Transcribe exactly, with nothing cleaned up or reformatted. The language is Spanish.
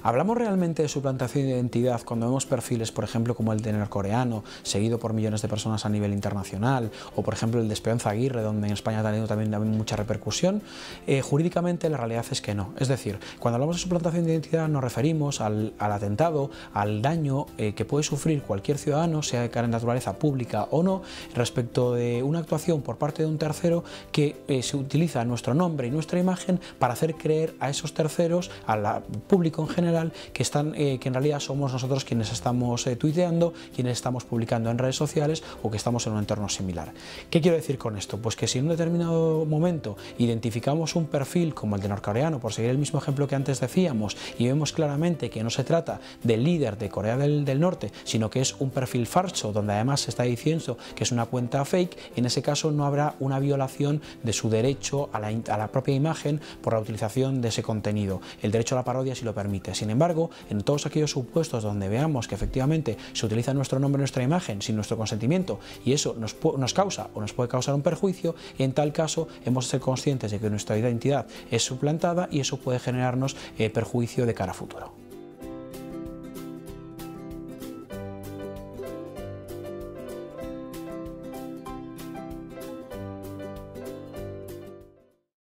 ¿Hablamos realmente de suplantación de identidad cuando vemos perfiles, por ejemplo, como el de norcoreano, seguido por millones de personas a nivel internacional, o por ejemplo el de Esperanza Aguirre, donde en España ha tenido también, también mucha repercusión? Eh, jurídicamente la realidad es que no. Es decir, cuando hablamos de suplantación de identidad nos referimos al, al atentado, al daño eh, que puede sufrir cualquier ciudadano, sea de naturaleza pública o no, respecto de una actuación por parte de un tercero que eh, se utiliza nuestro nombre y nuestra imagen para hacer creer a esos terceros, al público en general, que, están, eh, que en realidad somos nosotros quienes estamos eh, tuiteando, quienes estamos publicando en redes sociales o que estamos en un entorno similar. ¿Qué quiero decir con esto? Pues que si en un determinado momento identificamos un perfil como el de norcoreano, por seguir el mismo ejemplo que antes decíamos, y vemos claramente que no se trata del líder de Corea del, del Norte, sino que es un perfil falso, donde además se está diciendo que es una cuenta fake, en ese caso no habrá una violación de su derecho a la, a la propia imagen por la utilización de ese contenido. El derecho a la parodia sí lo permite. Sin embargo, en todos aquellos supuestos donde veamos que efectivamente se utiliza nuestro nombre, nuestra imagen, sin nuestro consentimiento, y eso nos, nos causa o nos puede causar un perjuicio, en tal caso hemos de ser conscientes de que nuestra identidad es suplantada y eso puede generarnos eh, perjuicio de cara a futuro.